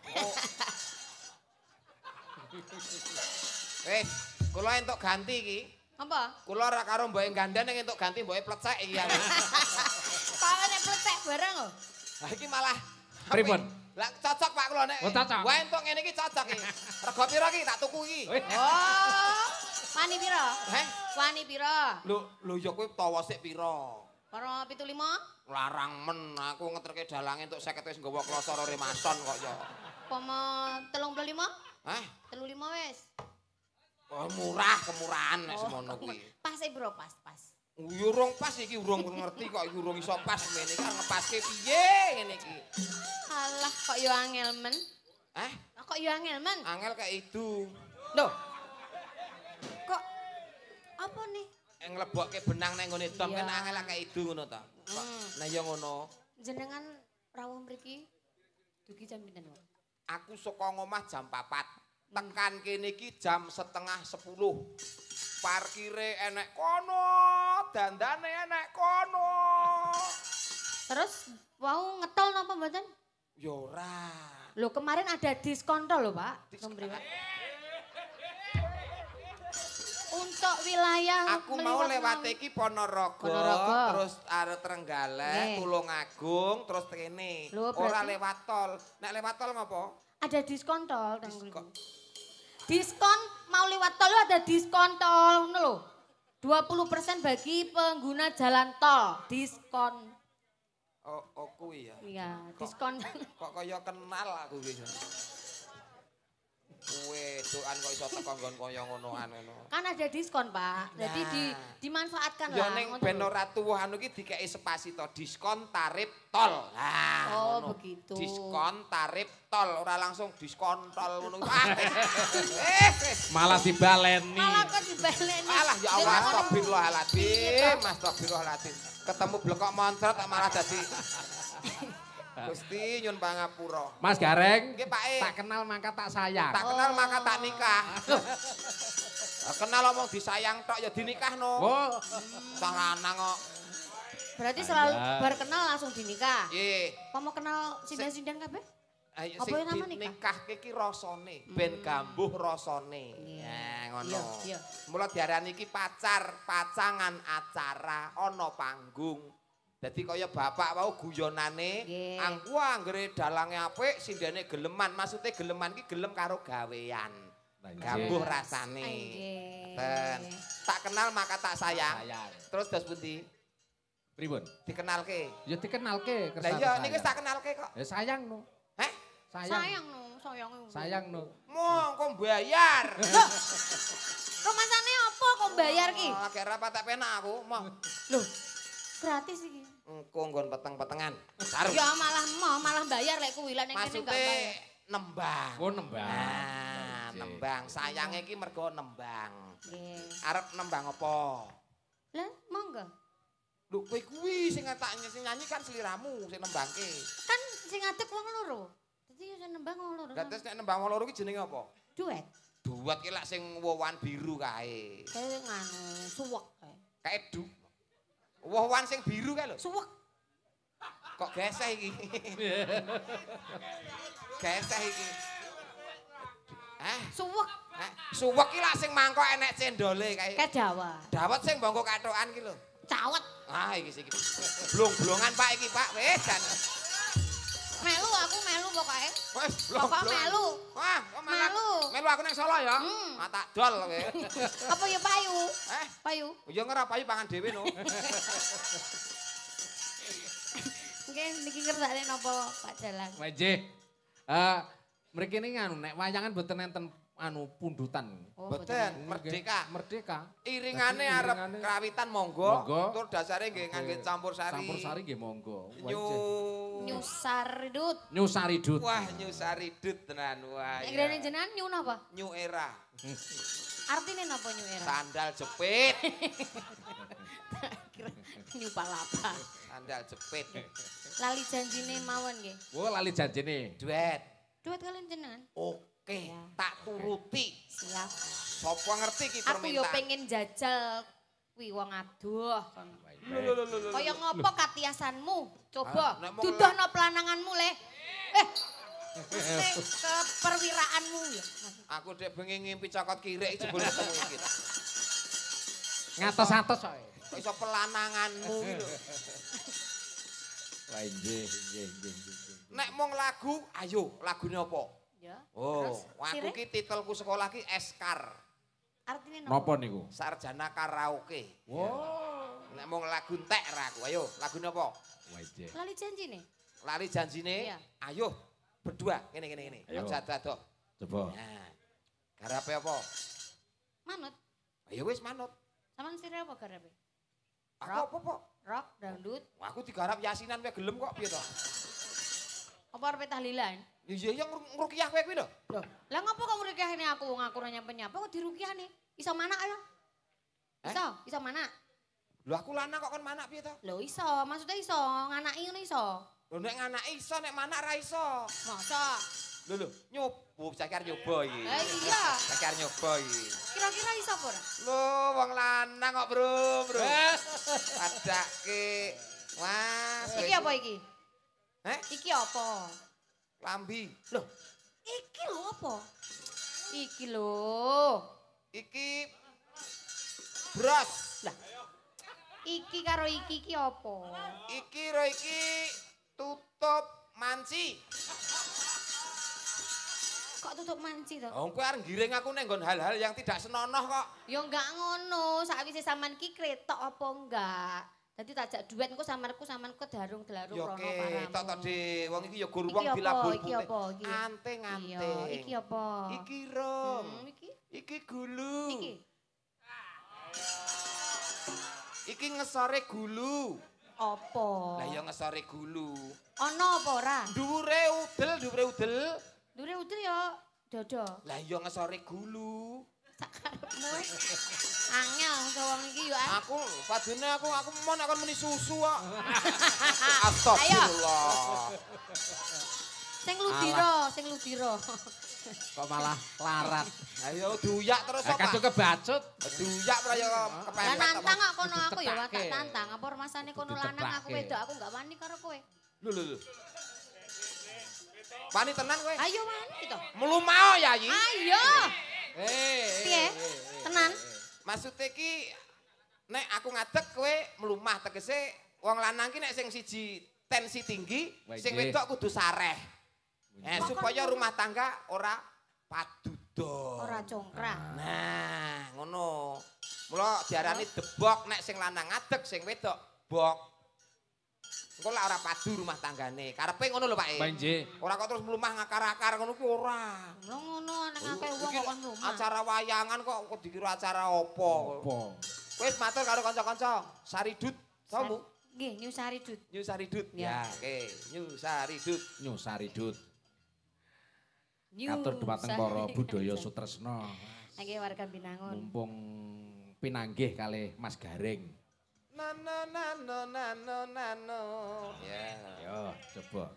Kula entuk ganti iki. Apa? Kula ora karo mboke gandhen ning entuk ganti mboke plecek iki. Kalau nek plecek barang lho. Lah iki malah Pripun? Lah cocok Pak kula nek. Oh, cocok. Wah entuk ngene iki cocok iki. Rega pira iki tak tuku iki. Oh. Wani pira? Heh? Wani pira? Lho ya kowe tawa sik pira? Para 75? Larang men aku ngeterke dalange entuk 50 wis nggawa kloso ora remason kok ya. Pomo 35? Hah? 35 wis. Oh murah kemurahan nek semono kuwi. Pas bro, pas. Urung pas iki urung ngerti kok iki urung iso pas ngene iki ngepaske piye ngene iki. Alah kok yo angel men. Hah? Kok yo angel men? Angel kayak itu. Loh. Kok apa nih? Nglebokke benang nang nggone dom kan Iya. angel kayak itu ngono ta. Nah ya ngono. Jenengan rawuh mriki dugi jam pinten, Pak? Aku saka ngomah jam 4. Tekan kene iki jam setengah 10. Parkire enek kono, dandane enek kono. Terus wau ngetol napa mboten? Ya ora. Lho kemarin ada diskon lho, Pak. Sombriwet. Untuk wilayah aku mau lewat iki Ponorogo, terus arep Trenggalek, Tulungagung, terus kene. Ora lewat tol. Nek lewat tol ngopo? Ada diskon tol, diskon mau lewat tol ada diskon tol ngono lho. 20% bagi pengguna jalan tol, diskon. Oh kuwi ya. Iya, diskon. Kok kaya kenal aku iki. Kuwe doan kok iso teko nggon kaya ngonoan ngono. Kan ada diskon, Pak. Jadi dimanfaatkan ya lah. Ya ning ben ora tuwuh anu iki dikeki spasi to, diskon tarif tol. Nah, oh, begitu. Diskon tarif tol, ora langsung diskon tol ngono. Malah dibaleni. Malah kok dibaleni. Alah ya Allah, astagfirullahaladzim, astagfirullahaladzim. Ketemu blekok moncrot malah dadi Gusti nyun pangapura. Mas Gareng, nggih Pak E. Tak kenal maka tak sayang. Tak kenal maka tak nikah. Kenal omong disayang tok ya dinikahno. Oh, cah lanang kok. Berarti selalu berkenal langsung dinikah. Nggih. Apa mau kenal sindan-sindan kabeh? Ayo apa nama nikah iki rasane ben gambuh rasane. Ya ngono. Iya. Mula diarani iki pacar, pacangan acara ana panggung. Dadi kaya bapak wau guyonane, angku anggere dalange apik, sindene geleman. Maksude geleman iki gelem karo gawean. Gambuh rasane. Ten. Tak kenal maka tak sayang. Terus dos pundi? Pripun? Dikenalke. Ya dikenalke. Lah iya niki tak kenalke kok. Ya sayang no. Heh? Sayang no. Sayang no. Kok bayar. Rumasane apa kok bayar ki? Lagi ora patek penak aku, moh. Loh. Gratis iki. Engko nggon peteng-petengan. Ya malah bayar lek kuwi lek ning kene gak bayar. Nembang. Oh nembang. Nah, nembang. Sayange iki mergo nembang. Nggih. Arep nembang apa? Lah, monggo. Lho kowe kuwi sing nyanyi kan sliramu sing nembangke. Kan sing ngadeg wong loro. Dadi sing nembang wong loro. Lah terus nek nembang wong loro ki jenenge apa? Duet. Duet ki lak sing wowan biru kae. Kae nganu suwek kae. Kae du. Wowan sing biru kae lho. Suwek. Kok geseh iki? Geseh iki. Suwek. Suwek ki lak sing mangkok enek cendole kae. Kae dawet. Dawet sing bangko kathokan ki lho. Cawet. Ah iki sik. Blong-blongan Pak iki Pak, wis jan. Melu aku melu pokoke. Wis Pokok melu. Wah, kok melu. Melu aku nang Solo ya. Tak dol kowe. Apa ya payu? Payu. Ya ora payu pangan dhewe no. Nggih niki kersane napa Pak Jalang? Nggih. Mriki ini nganu nek wayangan boten enten anu pundutan. Boten, merdeka. Merdeka. Iringane arep krawitan monggo, tur dasare nggih ngangge campur sari. Campur sari nggih monggo. Nyusaridut. Nyusaridut. Wah, nyusaridut tenan wae. Nek grene jenengan nyu napa? New era. Artine napa new era? Sandal jepit. Kira nyu palapa. Sandal jepit. Lali janjine mawon nggih. Oh, lali janjine. Duet. Duet kalian jenengan? Oke, tak turuti. Siap. Sapa ngerti ki permintaan. Aku yo pengen jajal kuwi wong adoh. Lho. Kaya ngopo katiasanmu? Coba dudohno pelananganmu le. Keperwiraanmu ya. Aku dek bengi ngimpi cokot kirik jebul ketemu iki. Ngatos-atos kok. Kok iso pelananganmu iki lho. Wah, nggih. Nek mung lagu, ayo lagune apa? Ya. Oh, aku ki titelku sekolah ki Eskar. Artine Napa niku? Sarjana karaoke. Wow. Nek mung lagu entek ra aku. Ayo, lagune apa? Wah, nggih. Lali janjine. Lari janjine. Iya. Ayo berdua kene. Aja dadoh. Coba. Nah. Garape apa? Manut. Ayo wis manut. Saman sire apa garape? Aku apa? Rock, dangdut. Aku digarap yasinan wae gelem kok piye to? Apa arep tahlilan? Iya ngrukiah kowe kuwi lho. Loh, lah ngopo kok ngrukiahne aku wong aku ora nyampe-nyampe kok dirukiahne? Iso manak ayo. Iso manak. Lho aku lanang kok kon manak piye to? Lho iso, maksudnya iso, nganaki ngono iso. Lho nek nganaki iso nek manak ra iso. Masa? Lho, nyoba, saya kira nyoba iki. Iya. Saya kira nyoba iki. Kira-kira iso apa ora? Lho, wong lanang kok, Bro. Adake. Mas. Iki apa iki? Iki apa? Lambi. Loh, iki lho apa? Iki lho. Iki bros. Lah. Iki karo iki apa? Iki ro iki tutup manci. Kok tutup manci to? Oh, kowe arep ngiring aku nek nggon hal-hal yang tidak senonoh kok. Ya enggak ngono, sakwise sampean ki kretok apa enggak? Dadi tajak duet engko samarku darung-darung Ya rono oke, paramu. tok De, wong iki ya gur wong Iki dilabur apa? Iki apa? Iki. Anting-anting. Iya, iki apa? Iki rom. Iki. Iki gulu. Iki. Iki ngesore gulu. Apa? Lah ya ngesore gulu. Ana apa ora? Dhuwure udel. Dure udel ya dodo. Lah ya ngesore gulu. Sakarepmu. Angel wong iki yo. Aku padune aku mon akan muni susu kok. Astagfirullah. Sing ludira. Kok malah larat. Ayo duyak terus apa? Kadung kebacut. Duyak ora ya Lah kepepet. nantang kok kono aku ya Ditepake. tak tantang. Apa masane kono lanang aku wedok aku enggak wani karo kowe. Lho. Wani tenan kowe? Ayo wani to. Melu mau ya iki. Ayo. Piye? Tenan. Maksudnya ki nek aku ngadeg kowe mlumah tegese wong lanang ki nek sing siji tensi tinggi, sing wedok kudu sareh. Supaya rumah tangga ora padudon. Ora congkrang. Nah, ngono. Mula diarani debok nek sing lanang ngadeg, sing wedok bok. Engko lak ora padu rumah tanggane. Karepe ngono lho, Pak. Nggih. Ora kok terus mlumah ngakar-akar ngono ki ora. Ngono nek akeh wong kok kon rumah. Acara wayangan kok dikira acara apa? Wis matur karo kanca-kanca. Saridut, tahu? Nggih, Nyusari Dut. Nyusari Dut. Ya. Ya, oke. Nyusari Dut. Nyusari Dut. Katur dumateng para budaya sutresna. Nggih warga Binangun. Mumpung pinanggih kalih Mas Garing. Nano. Ya. Yo, coba.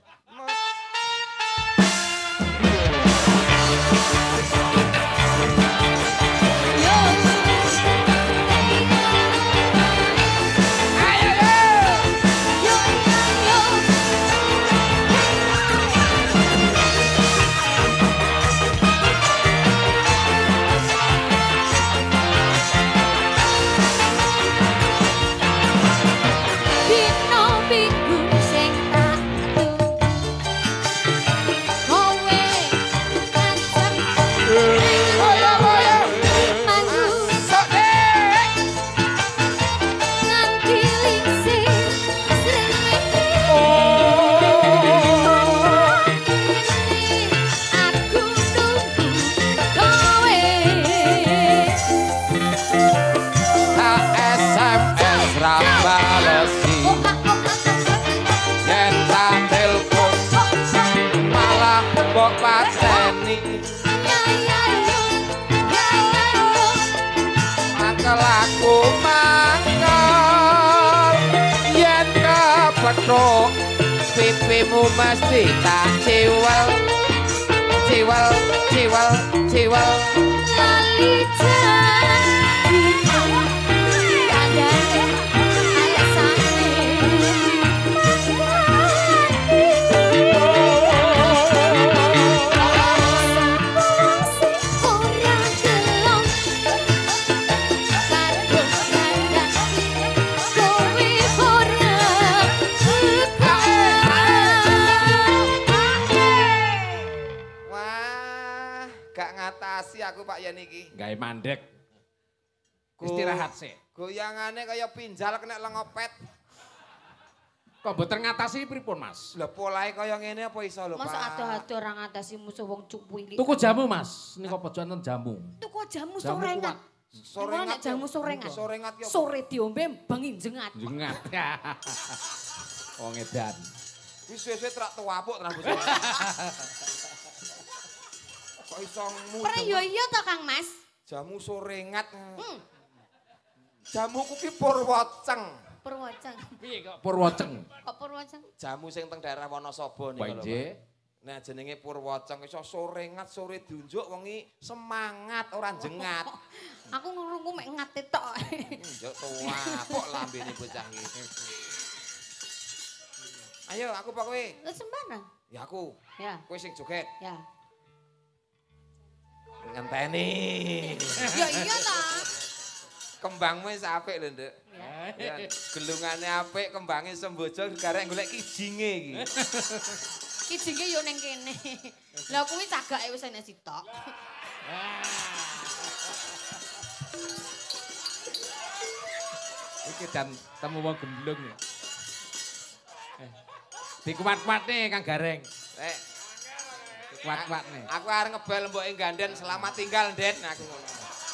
Aku mangkal yen kepethuk pipimu mesti tak ciwel Lali janji kandhane alasane aku Pak Yen iki. Gawe mandek. Istirahat sih. Goyangane kaya pinjal kena lengopet. Kok mboten ngatasi pripun, Mas? Lah polahe kaya ngene apa iso lho, Pak? Masa ado-ado ora ngatasi musuh wong cupu iki. Tuku jamu, Mas. Nika pojok enten jamu. Tuku jamu sorengat. Sorengat jamu sorengat. Sorengat ki. Sore diombe bengi jengat. Jengat. Wong edan. Wis suwe-suwe trak tuwapuk tenan bos. Kok iso mudeng. Ora iya to Kang Mas. Jamu sorengat. Jamuku ki Purwoceng. Purwoceng. Piye kok Purwoceng? Kok Purwoceng? Jamu sing teng daerah Wonosobo niku lho. Nggih. Nah jenenge Purwocong iso sore ngat sore diunjuk wong semangat ora jengat. Aku ngrungu mek ngate tok. Njok tua kok lambene bocah iki. Ayo aku apa kowe? Lah sembarang. Ya aku. Ya. Kowe sing joget. Ya. Ngenteni. Ya iya ta. Kembangmu wis apik lho, Nduk. Ya. Gelungane apik, kembange sembojo garek golek kijinge iki. Kijinge yo ning kene. Lah kuwi cagake wis enek sitok. Iki dan temu wong gemblung ya. Dikuat-kuatne Kang Gareng. Dikuat-kuatne. Aku arep ngebel mboke ganden selamat tinggal, Den. Aku ngono.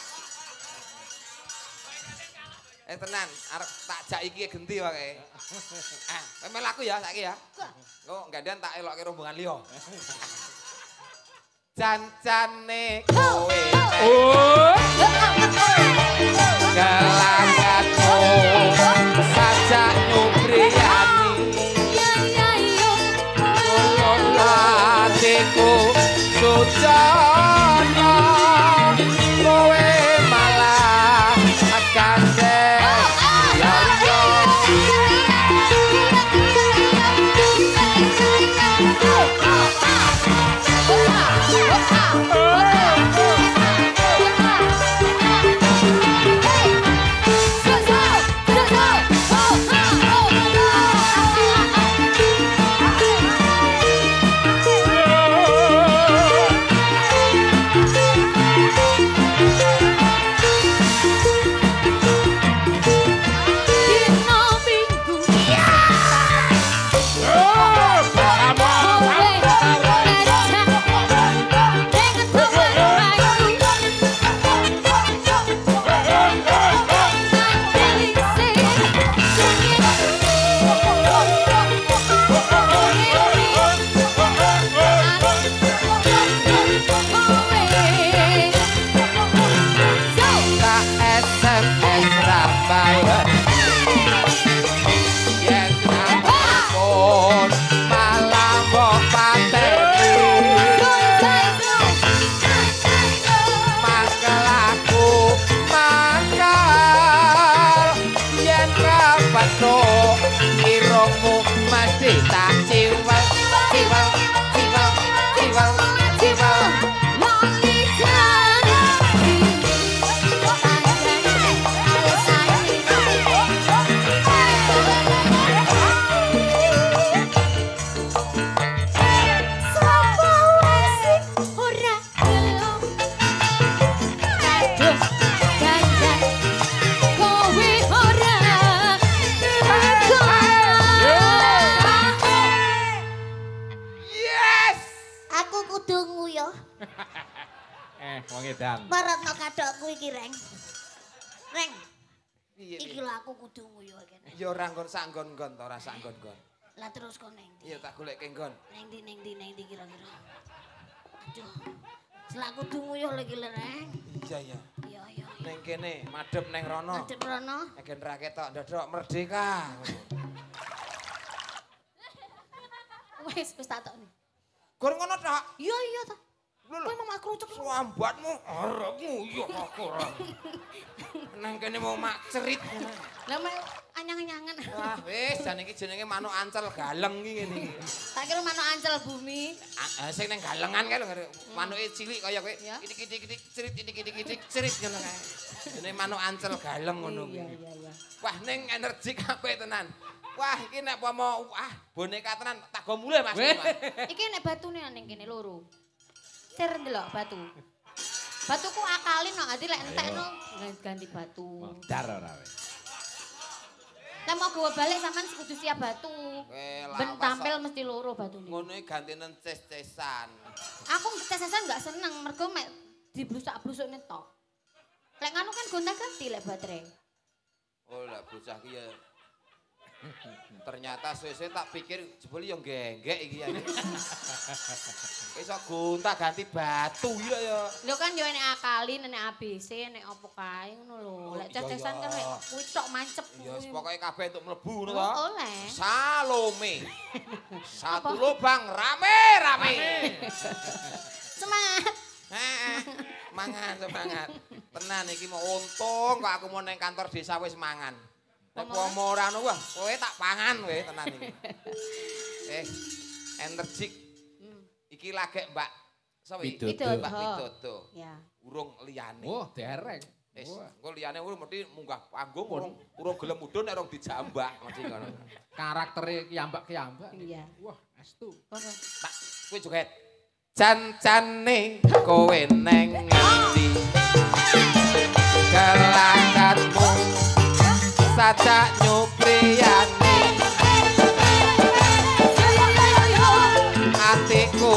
Tenan, arep tak jak iki genti wae. Memel aku ya saiki ya. Kok ganden tak elokke rombongan liya. Cancane kowe. Oh. Kelanganmu sajak nyubriyani. Hatiku sucana kowe malah akan Maratno kadokku iki, Reng. Reng. Iki lho aku kudu nguyu kene. Ya ora nggon sak nggon-nggon to, ora sak nggon-nggon. Lah terus kok neng ndi? Iya tak golekke nggon. Neng ndi kira-kira. Aduh. Selak kudu nguyuh lagi lho, Reng. Iya iya. Iya iya. Neng kene madhep neng rono. Madhep rono. Nek ra ketok ndodok merdeka. Wis tak tok nih. Gur ngono tok. Iya iya ta. Lho Kowe mau makrucuk sambatmu arepmu yo kok ora. Nang kene mau mak cerit. Lah mek anyang-anyangan. Wah, wis jan iki jenenge manuk ancel galeng iki ngene iki. Tak kira manuk ancel bumi. Sing ning galengan kae lho manuke cilik kaya kowe. Itik-itik cerit itik-itik cerit ngono kae. Jenenge manuk ancel galeng ngono kuwi. Iya. Wah, ning energi kabeh tenan. Wah, iki nek pomo boneka tenan tak go mulih Mas. Iki nek batune ning kene loro. Ser ndelok batu. Batuku akalin no, ati lek entekno ganti batu. Modar ora wis. Lah mau gawa balik sampean kudu siap batu. Ben tampil mesti loro batune. Ngono iki gantenen ces-cesan. Aku ces-cesan enggak seneng mergo mek diblusak-blusukne tok. Lek nganu kan gonta-ganti lek baterai. Oh, lah bocah ki ya Ternyata suwe-suwe tak pikir jebule yo genggek iki ya. Iso gonta ganti batu ya ya. Lho kan yo enek akali, enek ABC, enek opo kae ngono lho. Lek cetesan kan kuwi tok mancep. Ya pokoke kabeh entuk mlebu ngono Oh, to. oleh. Salome. Satu lubang rame-rame. Semangat. Semangat. Tenan iki mau untung kok aku mau nang kantor desa wis mangan. Nek pomo ora ono wah, kowe tak pangan kowe tenan iki. Energik. Iki lagek Mbak sapa iki? Widodo. Mbak Widodo. Ya. Urung liyane. Wah, dereng. Engko liyane mesti munggah panggung urung gelem mudhun nek urung dijambak mesti ngono. Karaktere kiyambak-kiyambak. Iya. Wah, astu. Tak kowe joget. Cancane kowe neng ngendi? Kelakatmu sajak nyupriyane. Atiku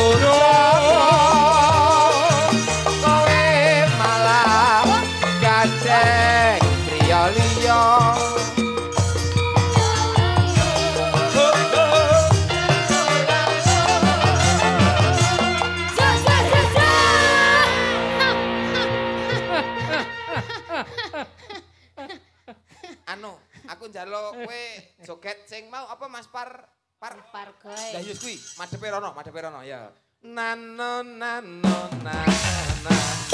suruh kowe malah gandeng priya liya. Anu, aku njaluk kowe joget sing mau apa Mas Pargoy. Lah yus kuwi, madhepe rono ya. Nano nano nana.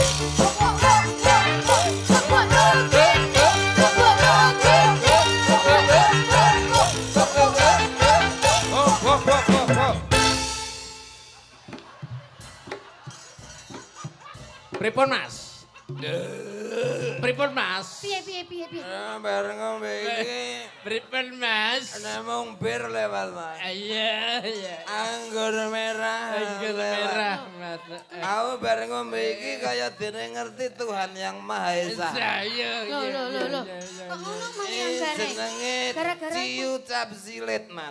Pripun Mas? Pripun Mas? Piye? Bareng ngombe iki. Pripun Mas? Namung bir lewat, Mas. Iya. Anggur merah. Mas. Aku bareng ngombe iki kaya dene ngerti Tuhan yang Maha Esa. Saya. Loh. Kok ngono Mang yang gane? Jenenge Gara-gara ciu cap silet, Mas.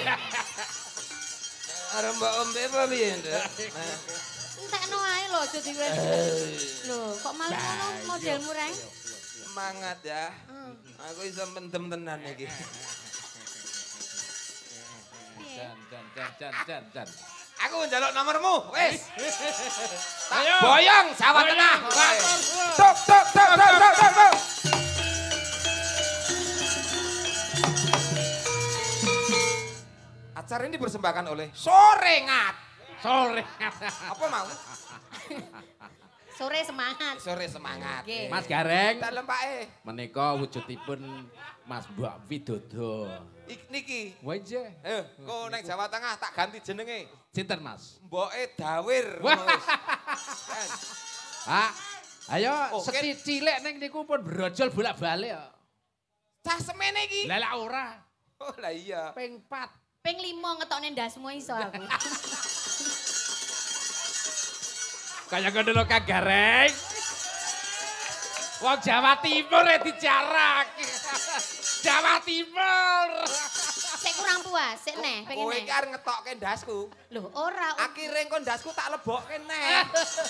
Arep mbok ombe apa piye, Nduk? Entekno ae lho aja diwes. Lho, kok malah ngono modelmu, Reng? Semangat ya. Aku iso mendem tenan iki. Jan. Aku njaluk nomormu, wis. Ayo. Boyong Jawa Ayo, Tengah. matur suwun. Tuk. Acara ini dipersembahkan oleh Sorengat. Apa mau? Sore semangat. Sore semangat. Oke. Mas Gareng. Dalem Pak Menika wujudipun Mas Mbak Widodo. Niki. Waje. Kok nang Jawa Tengah tak ganti jenenge. Sinten Mas? Mboke Dawir. Wah. Wis. Ah, ayo Oke. seti cilik ning niku pun brojol bolak-balik kok. Cah semene iki. Lah lak ora. Oh lah iya. Ping 4. Ping 5 ngetokne ndasmu iso aku. Kaya ngono lho Kang Gareng. Wong Jawa Timur dijarak. Jawa Timur. Sik kurang puas, sik neh, pengen Kowe neh. iki arep ngetokke ndasku. Lho, ora. Akhire engko ndasku tak lebokke neh.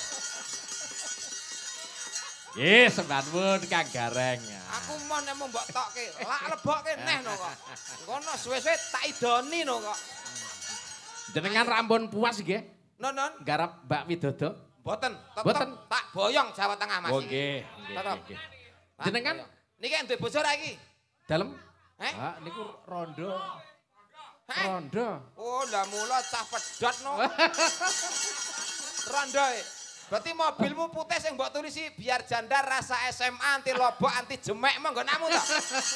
Sembanpun Kang Gareng. Aku mau nek mbok tokke, lak lebokke neh no kok. Ngono suwe-suwe tak idoni no kok. Jenengan rampun puas nggih Non. garap Mbak Widodo? Boten, Boten. tak boyong Jawa Tengah Mas. Oh nggih, Tetep. nggih. Jenengan niki duwe bojo ra iki? dalem? Heh? Ah, niku rondo. Heh? Rondo. Oh, lah mula cah pedot no. Rondo. Berarti mobilmu putih sing mbok tulisi biar janda rasa SMA anti lobok anti jemek menggonamu to.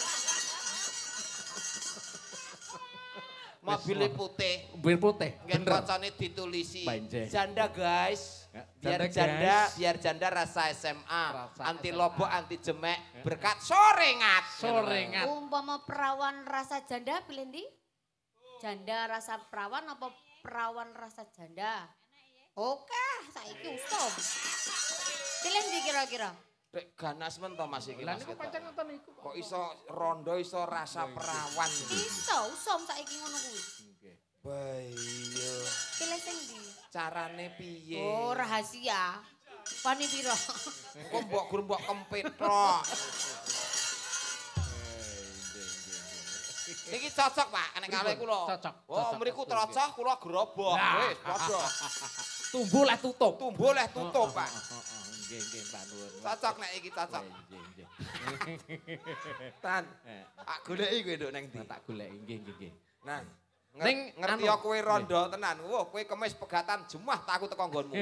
Mobilnya putih. Mobil putih. Ngen Bener. kocone ditulisi. Banjir. Janda guys. Ya, Biar janda rasa SMA, Rasa anti SMA. lobok, anti jemek, berkat sorengat. Sorengat. Umpama perawan rasa janda pilih ndi? Janda rasa perawan apa perawan rasa janda? Oke, saiki usum. Pilih ndi kira-kira? Dek ganas men to Mas iki Lah Mas. niku ketok. pancen ngoten niku. Kok iso rondo iso rasa perawan. Iso, usum saiki ngono kuwi. Nggih. Bayo. Pilih sing ndi? Carane piye? Oh, rahasia. Wani piro? Kok mbok gur mbok kempit tok. Niki cocok, Pak, nek kalih kula. Cocok. Oh, mriku trocoh kula gerobok. Wis, padha. Tumbuh leh tutup. Tumbuh leh tutup, Pak. Nggih, Mbak Nur. Cocok nek iki cocok. Nggih. Tan. Tak goleki kowe nduk nang ndi? Tak goleki nggih. Nah, Ning ngerti anu, kowe rondo tenan. Wah, kowe kemis pegatan jumah tak aku teko nggonmu.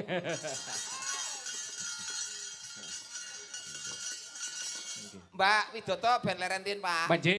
Mbak Widodo ben leren din, Pak. Panji